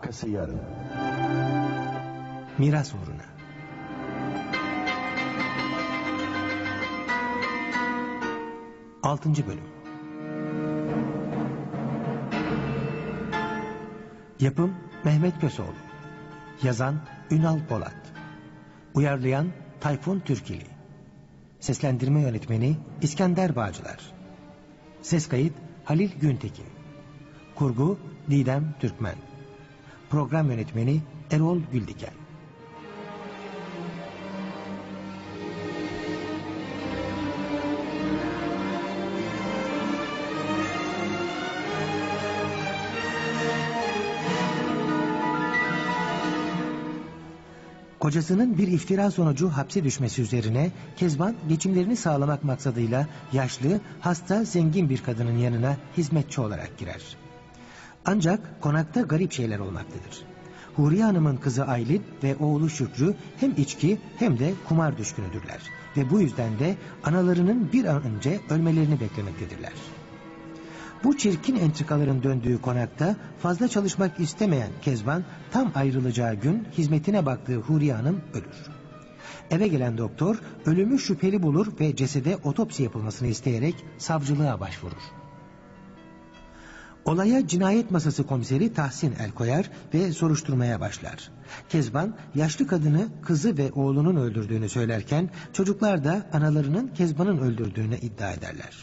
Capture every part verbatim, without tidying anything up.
Arkası yarın. Miras uğruna. Altıncı bölüm. Yapım Mehmet Köseoğlu. Yazan Ünal Polat. Uyarlayan Tayfun Türkili. Seslendirme yönetmeni İskender Bağcılar. Ses kayıt Halil Güntekin. Kurgu Didem Türkmen. Program yönetmeni Erol Güldiken. Kocasının bir iftira sonucu hapse düşmesi üzerine Kezban geçimlerini sağlamak maksadıyla yaşlı, hasta, zengin bir kadının yanına hizmetçi olarak girer. Ancak konakta garip şeyler olmaktadır. Huriye Hanım'ın kızı Aylin ve oğlu Şükrü hem içki hem de kumar düşkünüdürler ve bu yüzden de analarının bir an önce ölmelerini beklemektedirler. Bu çirkin entrikaların döndüğü konakta fazla çalışmak istemeyen Kezban tam ayrılacağı gün hizmetine baktığı Huriye Hanım ölür. Eve gelen doktor ölümü şüpheli bulur ve cesede otopsi yapılmasını isteyerek savcılığa başvurur. Olaya cinayet masası komiseri Tahsin el koyar ve soruşturmaya başlar. Kezban yaşlı kadını kızı ve oğlunun öldürdüğünü söylerken çocuklar da analarının Kezban'ın öldürdüğünü iddia ederler.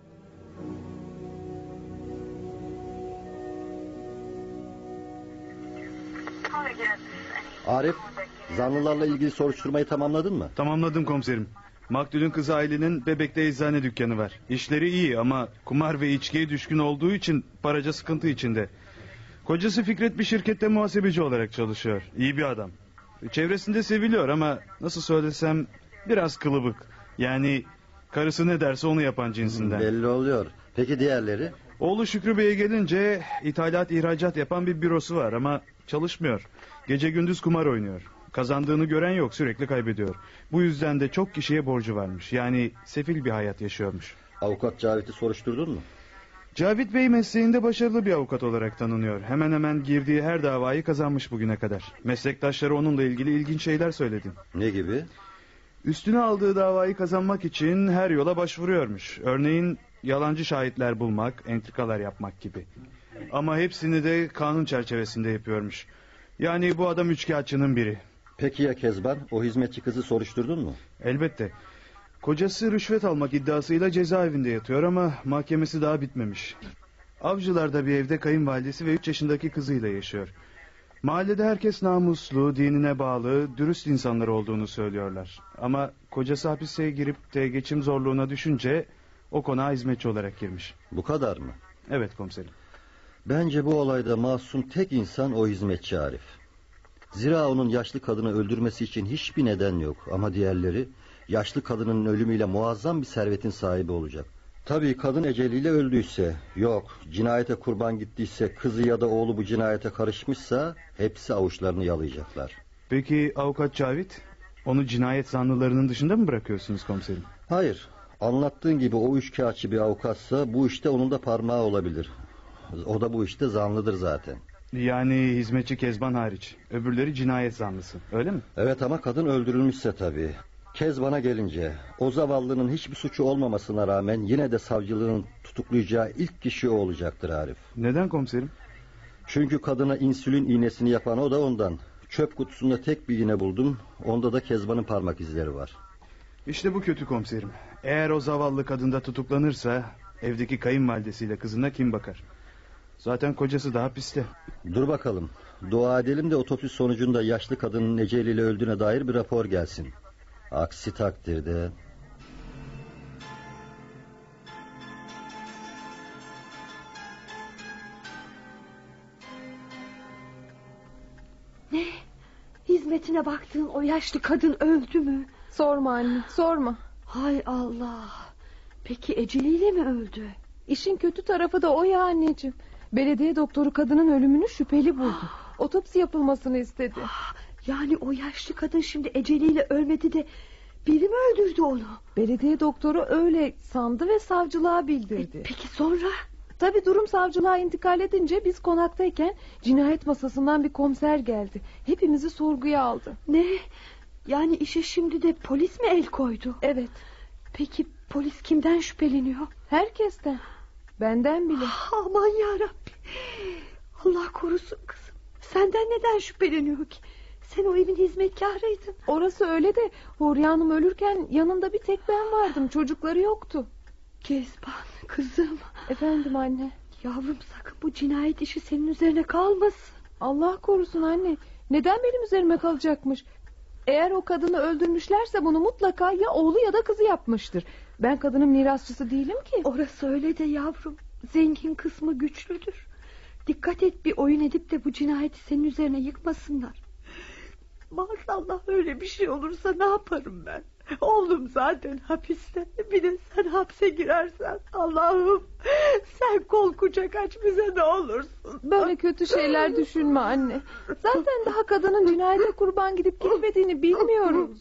Arif, zanlılarla ilgili soruşturmayı tamamladın mı? Tamamladım komiserim. Maktulün kızı Aylin'in Bebek'te eczane dükkanı var. İşleri iyi ama kumar ve içkiye düşkün olduğu için paraca sıkıntı içinde. Kocası Fikret bir şirkette muhasebeci olarak çalışıyor. İyi bir adam. Çevresinde seviliyor ama nasıl söylesem biraz kılıbık. Yani karısı ne derse onu yapan cinsinden. Belli oluyor. Peki diğerleri? Oğlu Şükrü Bey'e gelince ithalat ihracat yapan bir bürosu var ama çalışmıyor. Gece gündüz kumar oynuyor. Kazandığını gören yok, sürekli kaybediyor. Bu yüzden de çok kişiye borcu varmış. Yani sefil bir hayat yaşıyormuş. Avukat Cavit'i soruşturdun mu? Cavit Bey mesleğinde başarılı bir avukat olarak tanınıyor. Hemen hemen girdiği her davayı kazanmış bugüne kadar. Meslektaşları onunla ilgili ilginç şeyler söyledi. Ne gibi? Üstüne aldığı davayı kazanmak için her yola başvuruyormuş. Örneğin yalancı şahitler bulmak, entrikalar yapmak gibi. Ama hepsini de kanun çerçevesinde yapıyormuş. Yani bu adam üçkağıtçının biri. Peki ya Kezban, o hizmetçi kızı soruşturdun mu? Elbette. Kocası rüşvet almak iddiasıyla cezaevinde yatıyor ama mahkemesi daha bitmemiş. Avcılar'da bir evde kayınvalidesi ve üç yaşındaki kızıyla yaşıyor. Mahallede herkes namuslu, dinine bağlı, dürüst insanlar olduğunu söylüyorlar. Ama kocası hapise girip de geçim zorluğuna düşünce o konağa hizmetçi olarak girmiş. Bu kadar mı? Evet komiserim. Bence bu olayda masum tek insan o hizmetçi Arif. Zira onun yaşlı kadını öldürmesi için hiçbir neden yok. Ama diğerleri yaşlı kadının ölümüyle muazzam bir servetin sahibi olacak. Tabii kadın eceliyle öldüyse, yok cinayete kurban gittiyse, kızı ya da oğlu bu cinayete karışmışsa hepsi avuçlarını yalayacaklar. Peki avukat Cavit, onu cinayet zanlılarının dışında mı bırakıyorsunuz komiserim? Hayır, anlattığın gibi o üçkağıtçı bir avukatsa bu işte onun da parmağı olabilir. O da bu işte zanlıdır zaten. Yani hizmetçi Kezban hariç. Öbürleri cinayet zanlısı, öyle mi? Evet ama kadın öldürülmüşse tabii. Kezban'a gelince o zavallının hiçbir suçu olmamasına rağmen yine de savcılığın tutuklayacağı ilk kişi o olacaktır Arif. Neden komiserim? Çünkü kadına insülin iğnesini yapan o da ondan. Çöp kutusunda tek bir iğne buldum. Onda da Kezban'ın parmak izleri var. İşte bu kötü komiserim. Eğer o zavallı kadında tutuklanırsa evdeki kayınvalidesiyle kızına kim bakar? Zaten kocası da hapiste. Dur bakalım. Dua edelim de otopsi sonucunda yaşlı kadının eceliyle öldüğüne dair bir rapor gelsin. Aksi takdirde... Ne? Hizmetine baktığın o yaşlı kadın öldü mü? Sorma anne, sorma. Hay Allah. Peki eceliyle mi öldü? İşin kötü tarafı da o ya anneciğim. Belediye doktoru kadının ölümünü şüpheli buldu. Otopsi yapılmasını istedi. Yani o yaşlı kadın şimdi eceliyle ölmedi de biri mi öldürdü onu? Belediye doktoru öyle sandı ve savcılığa bildirdi. E, peki sonra? Tabii durum savcılığa intikal edince biz konaktayken cinayet masasından bir komiser geldi. Hepimizi sorguya aldı. Ne? Yani işe şimdi de polis mi el koydu? Evet. Peki polis kimden şüpheleniyor? Herkesten. Benden bile. Aman yarabbi. Allah korusun kızım. Senden neden şüpheleniyor ki? Sen o evin hizmetkarıydın. Orası öyle de Huriye Hanım ölürken yanında bir tek ben vardım. Çocukları yoktu. Kezban kızım. Efendim anne. Yavrum sakın bu cinayet işi senin üzerine kalmasın. Allah korusun anne. Neden benim üzerime kalacakmış? Eğer o kadını öldürmüşlerse bunu mutlaka ya oğlu ya da kızı yapmıştır. Ben kadının mirasçısı değilim ki. Orası öyle de yavrum. Zengin kısmı güçlüdür. Dikkat et, bir oyun edip de bu cinayeti senin üzerine yıkmasınlar. Maazallah öyle bir şey olursa ne yaparım ben? Oğlum zaten hapiste. Bir de sen hapse girersen, Allah'ım sen kol kucak aç bize, ne olursun. Böyle kötü şeyler düşünme anne. Zaten daha kadının cinayete kurban gidip gitmediğini bilmiyoruz.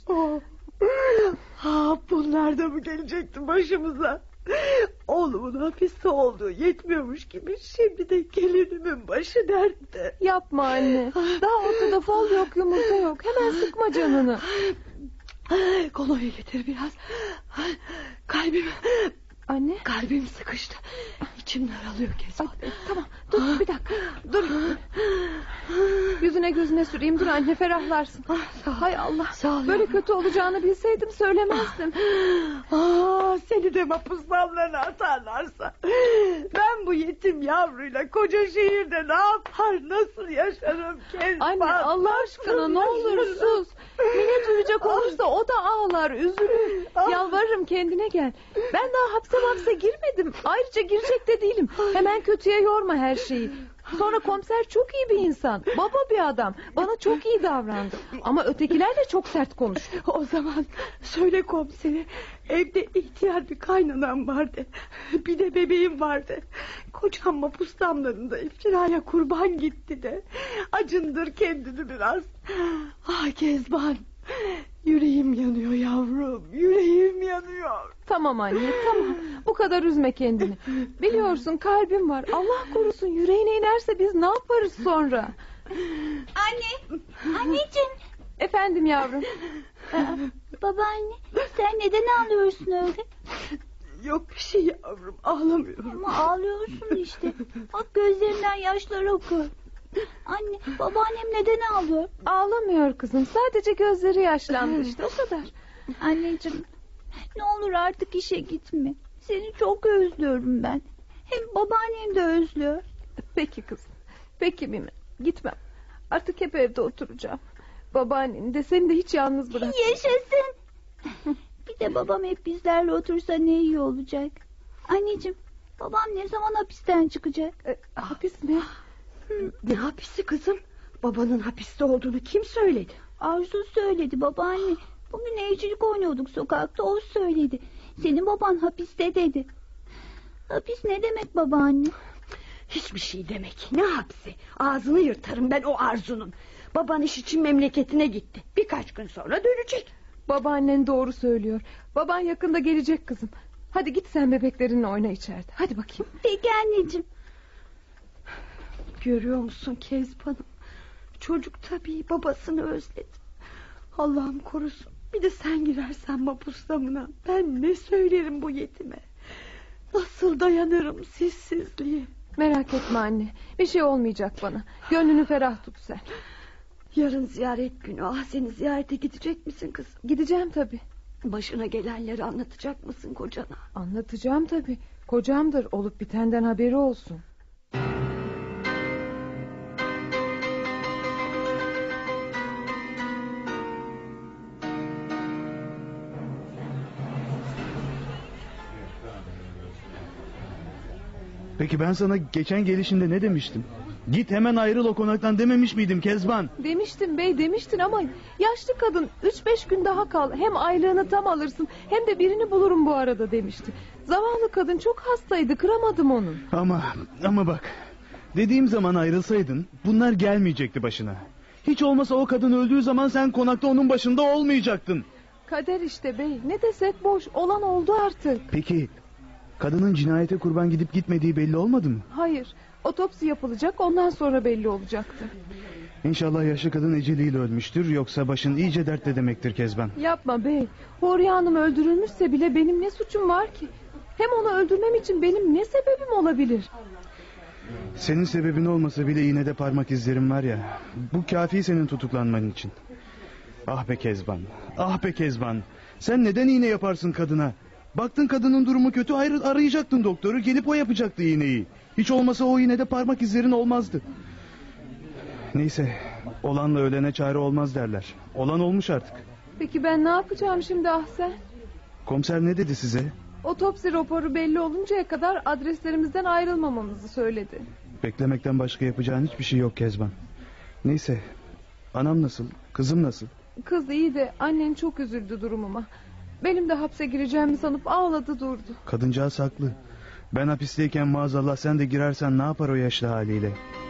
Ha, bunlar da mı gelecekti başımıza? Oğlumun hapiste olduğu yetmiyormuş gibi şimdi de gelinimin başı dertte. Yapma anne. Daha ortada fol yok, yumurta yok. Hemen sıkma canını. Kolonya getir biraz. Kalbim. Anne. Kalbim sıkıştı. İçim daralıyor Kezban. Ay, tamam dur bir dakika. Dur. Yüzüne gözüne süreyim, dur anne, ferahlarsın. Hay Allah. Sağ ol Böyle yavrum. kötü olacağını bilseydim söylemezdim. Aa, seni de mahpuslarına atarlarsa ben bu yetim yavruyla koca şehirde ne yapar, nasıl yaşarım Kezban? Anne Allah aşkına ne olur sus. Mine duyacak olursa o da ağlar, üzülür. Yalvarırım kendine gel. Ben daha hapse hapse girmedim. Ayrıca girecek de değilim. Hemen kötüye yorma her şeyi. Sonra komiser çok iyi bir insan. Baba bir adam. Bana çok iyi davrandı. Ama ötekilerle çok sert konuştu. O zaman söyle komiseri, evde ihtiyar bir kaynanam vardı. Bir de bebeğim vardı. Kocam mapus damlarında iftiraya kurban gitti de. Acındır kendini biraz. Ah Kezban, yüreğim yanıyor yavrum, yüreğim yanıyor. Tamam anne, tamam. Bu kadar üzme kendini. Biliyorsun kalbim var. Allah korusun yüreğine inerse biz ne yaparız sonra? Anne, anneciğim. Efendim yavrum. Aa, babaanne, sen neden ağlıyorsun öyle? Yok bir şey yavrum, ağlamıyorum. Ama ağlıyorsun işte. Bak gözlerinden yaşlar akıyor. Anne, babaannem neden ağlıyor? Ağlamıyor kızım. Sadece gözleri yaşlandı işte, o kadar. Anneciğim, ne olur artık işe gitme. Seni çok özlüyorum ben. Hem babaannem de özlüyor. Peki kızım. Peki Mine. Gitmem. Artık hep evde oturacağım. Babaanneni de seni de hiç yalnız bırak. Yaşasın. Bir de babam hep bizlerle otursa ne iyi olacak. Anneciğim, babam ne zaman hapisten çıkacak? E, hapis mi? Ne hapisi kızım? Babanın hapiste olduğunu kim söyledi? Arzu söyledi babaanne. Bugün evcilik oynuyorduk sokakta, o söyledi. Senin baban hapiste dedi. Hapis ne demek babaanne? Hiçbir şey demek. Ne hapsi? Ağzını yırtarım ben o Arzu'nun. Baban iş için memleketine gitti. Birkaç gün sonra dönecek. Babaannen doğru söylüyor. Baban yakında gelecek kızım. Hadi git sen bebeklerinle oyna içeride. Hadi bakayım. Peki anneciğim. Görüyor musun Kezban'ım? Çocuk tabii babasını özledi. Allah'ım korusun. Bir de sen girersen mapus damına. Ben ne söylerim bu yetime? Nasıl dayanırım sessizliğe? Merak etme anne. Bir şey olmayacak bana. Gönlünü ferah tut sen. Yarın ziyaret günü. Ah, seni ziyarete gidecek misin kızım? Gideceğim tabii. Başına gelenleri anlatacak mısın kocana? Anlatacağım tabii. Kocamdır, olup bitenden haberi olsun. Peki ben sana geçen gelişinde ne demiştim? Git hemen ayrıl o konaktan dememiş miydim Kezban? Demiştin bey, demiştin ama yaşlı kadın üç beş gün daha kal. Hem aylığını tam alırsın hem de birini bulurum bu arada demişti. Zavallı kadın çok hastaydı, kıramadım onu. Ama ama bak, dediğim zaman ayrılsaydın bunlar gelmeyecekti başına. Hiç olmasa o kadın öldüğü zaman sen konakta onun başında olmayacaktın. Kader işte bey, ne desek boş, olan oldu artık. Peki Kadının cinayete kurban gidip gitmediği belli olmadı mı? Hayır. Otopsi yapılacak, ondan sonra belli olacaktı. İnşallah yaşlı kadın eceliyle ölmüştür, yoksa başın iyice dertte demektir Kezban. Yapma bey. Huriye Hanım öldürülmüşse bile benim ne suçum var ki? Hem onu öldürmem için benim ne sebebim olabilir? Senin sebebin olmasa bile yine de parmak izlerim var ya. Bu kafi senin tutuklanman için. Ah be Kezban, ah be Kezban. Sen neden iğne yaparsın kadına? Baktın kadının durumu kötü, ayrı arayacaktın doktoru, gelip o yapacaktı iğneyi. Hiç olmasa o iğnede parmak izlerin olmazdı. Neyse, olanla ölene çare olmaz derler. Olan olmuş artık. Peki ben ne yapacağım şimdi Ahsen? Komiser ne dedi size? Otopsi raporu belli oluncaya kadar adreslerimizden ayrılmamamızı söyledi. Beklemekten başka yapacağın hiçbir şey yok Kezban. Neyse, anam nasıl, kızım nasıl? Kız iyi de annen çok üzüldü durumuma. Benim de hapse gireceğimi sanıp ağladı durdu. Kadıncağız haklı. Ben hapisteyken maazallah sen de girersen ne yapar o yaşlı haliyle?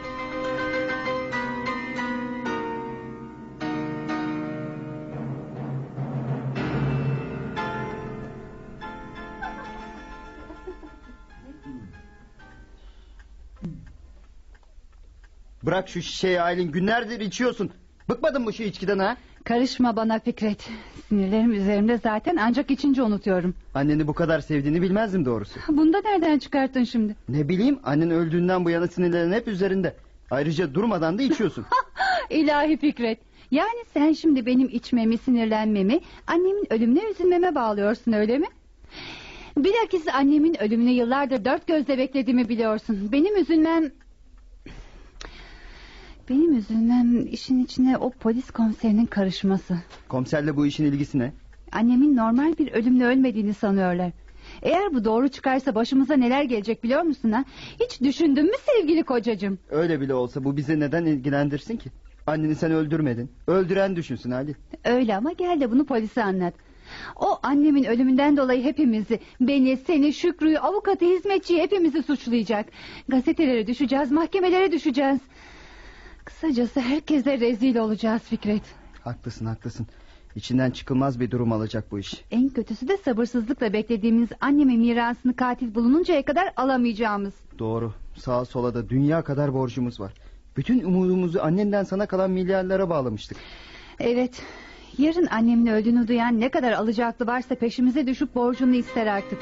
Bırak şu şişeyi Aylin, günlerdir içiyorsun. Bıkmadın mı şu içkiden ha? Karışma bana Fikret. Sinirlerim üzerimde zaten, ancak içince unutuyorum. Anneni bu kadar sevdiğini bilmezdim doğrusu. Bunu da nereden çıkarttın şimdi? Ne bileyim, annen öldüğünden bu yana sinirlerin hep üzerinde. Ayrıca durmadan da içiyorsun. İlahi Fikret. Yani sen şimdi benim içmemi, sinirlenmemi annemin ölümüne üzülmeme bağlıyorsun, öyle mi? Bilakis annemin ölümünü yıllardır dört gözle beklediğimi biliyorsun. Benim üzülmem... Benim üzülmem işin içine o polis komiserinin karışması. Komiserle bu işin ilgisi ne? Annemin normal bir ölümle ölmediğini sanıyorlar. Eğer bu doğru çıkarsa başımıza neler gelecek biliyor musun ha? Hiç düşündün mü sevgili kocacığım? Öyle bile olsa bu bizi neden ilgilendirsin ki? Anneni sen öldürmedin. Öldüren düşünsün Ali. Öyle ama gel de bunu polise anlat. O annemin ölümünden dolayı hepimizi, beni, seni, Şükrü'yü, avukatı, hizmetçiyi hepimizi suçlayacak. Gazetelere düşeceğiz, mahkemelere düşeceğiz. Kısacası herkese rezil olacağız Fikret. Haklısın haklısın. İçinden çıkılmaz bir durum alacak bu iş. En kötüsü de sabırsızlıkla beklediğimiz annemin mirasını katil bulununcaya kadar alamayacağımız. Doğru. Sağa sola da dünya kadar borcumuz var. Bütün umudumuzu annenden sana kalan milyarlara bağlamıştık. Evet. Yarın annemin öldüğünü duyan ne kadar alacaklı varsa peşimize düşüp borcunu ister artık.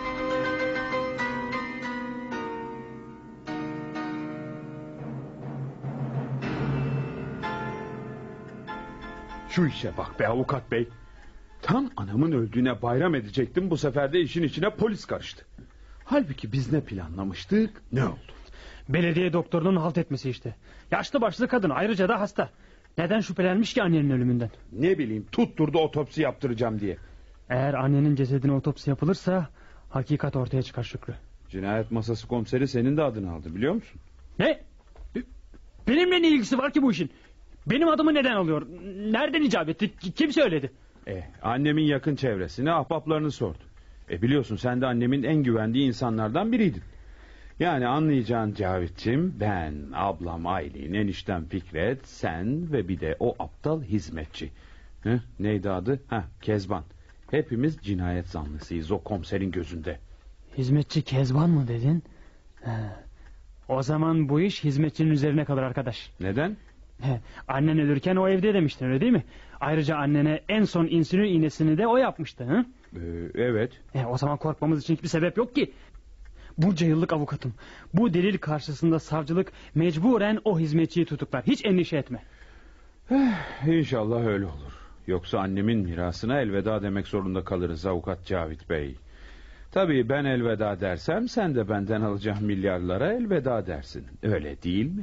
Şu işe bak be avukat bey. Tam anamın öldüğüne bayram edecektim, bu sefer de işin içine polis karıştı. Halbuki biz ne planlamıştık, ne oldu? Belediye doktorunun halt etmesi işte. Yaşlı başlı kadın, ayrıca da hasta. Neden şüphelenmiş ki annenin ölümünden? Ne bileyim, tutturdu otopsi yaptıracağım diye. Eğer annenin cesedine otopsi yapılırsa hakikat ortaya çıkar Şükrü. Cinayet masası komiseri senin de adını aldı, biliyor musun? Ne? Benimle ne ilgisi var ki bu işin? Benim adımı neden alıyor? Nereden icap etti? Kim söyledi? E, annemin yakın çevresine, ahbaplarını sordu. E biliyorsun, sen de annemin en güvendiği insanlardan biriydin. Yani anlayacağın Cavit'ciğim, ben, ablam Aylin, eniştem Fikret, sen ve bir de o aptal hizmetçi. Hı? Neydi adı? Heh, Kezban. Hepimiz cinayet zanlısıyız o komiserin gözünde. Hizmetçi Kezban mı dedin? He. O zaman bu iş hizmetçinin üzerine kalır arkadaş. Neden? He. Annen ölürken o evde demiştin, öyle değil mi? Ayrıca annene en son insülin iğnesini de o yapmıştı. Hı? Ee, evet. E, o zaman korkmamız için hiçbir sebep yok ki. Bunca yıllık avukatım. Bu delil karşısında savcılık mecburen o hizmetçiyi tutuklar. Hiç endişe etme. İnşallah öyle olur. Yoksa annemin mirasına elveda demek zorunda kalırız avukat Cavit Bey. Tabii ben elveda dersem sen de benden alacağım milyarlara elveda dersin. Öyle değil mi?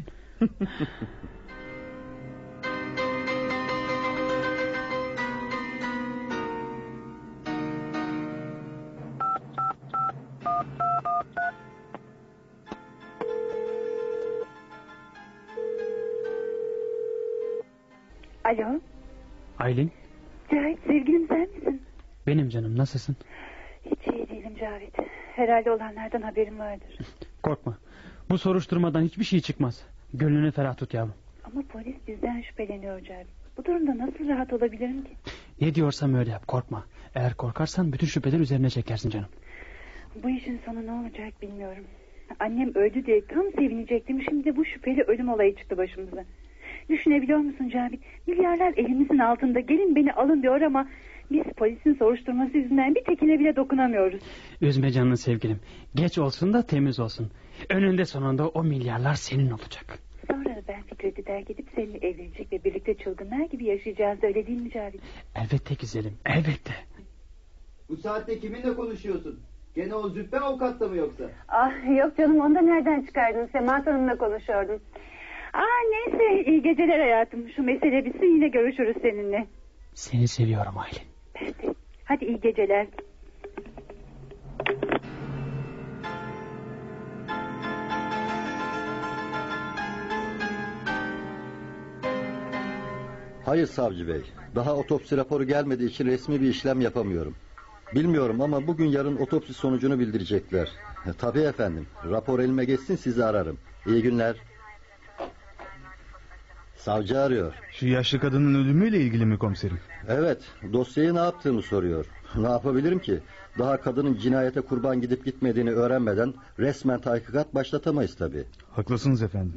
Alo. Aylin. Cahit, sevgilim sen misin? Benim canım, nasılsın? Hiç iyi değilim Cavit. Herhalde olanlardan haberin vardır. Korkma. Bu soruşturmadan hiçbir şey çıkmaz. Gönlünü ferah tut yavrum. Ama polis bizden şüpheleniyor Cavit. Bu durumda nasıl rahat olabilirim ki? Ne diyorsam öyle yap, korkma. Eğer korkarsan bütün şüpheler üzerine çekersin canım. Bu işin sonu ne olacak bilmiyorum. Annem öldü diye tam sevinecektim. Şimdi de bu şüpheli ölüm olayı çıktı başımıza. Düşünebiliyor musun Cavit? Milyarlar elimizin altında. Gelin beni alın diyor ama biz polisin soruşturması yüzünden bir tekine bile dokunamıyoruz. Üzme canını sevgilim. Geç olsun da temiz olsun. Önünde sonunda o milyarlar senin olacak. Sonra da ben Fikret'i terk edip seninle evlenecek ve birlikte çılgınlar gibi yaşayacağız, öyle değil mi Cavit? Elbette güzelim, elbette. Bu saatte kiminle konuşuyorsun? Gene o züppe avukatta mı yoksa? Ah yok canım, onu da nereden çıkardın? Semahat Hanım'la konuşuyordum. Aa neyse, iyi geceler hayatım. Şu mesele bitsin, yine görüşürüz seninle. Seni seviyorum Aylin. Ben de. Hadi iyi geceler. Hayır savcı bey. Daha otopsi raporu gelmediği için resmi bir işlem yapamıyorum. Bilmiyorum ama bugün yarın otopsi sonucunu bildirecekler. E, tabii efendim. Rapor elime geçsin sizi ararım. İyi günler. Savcı arıyor. Şu yaşlı kadının ölümüyle ilgili mi komiserim? Evet. Dosyayı ne yaptığımı soruyor. Ne yapabilirim ki? Daha kadının cinayete kurban gidip gitmediğini öğrenmeden resmen tahkikat başlatamayız tabii. Haklısınız efendim.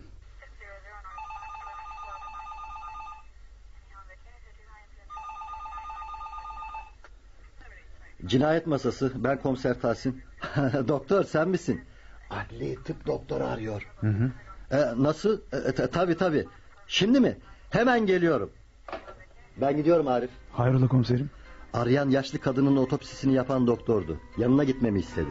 Cinayet masası. Ben komiser Tahsin. Doktor sen misin? Adli tıp doktoru arıyor. Hı hı. E, nasıl? E, t- tabii tabii. Şimdi mi? Hemen geliyorum. Ben gidiyorum Arif. Hayrola komiserim? Arayan yaşlı kadının otopsisini yapan doktordu. Yanına gitmemi istedi.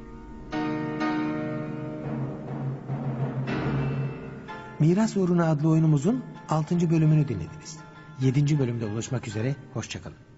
Miras Uğruna adlı oyunumuzun altıncı bölümünü dinlediniz. yedinci bölümde buluşmak üzere, hoşçakalın.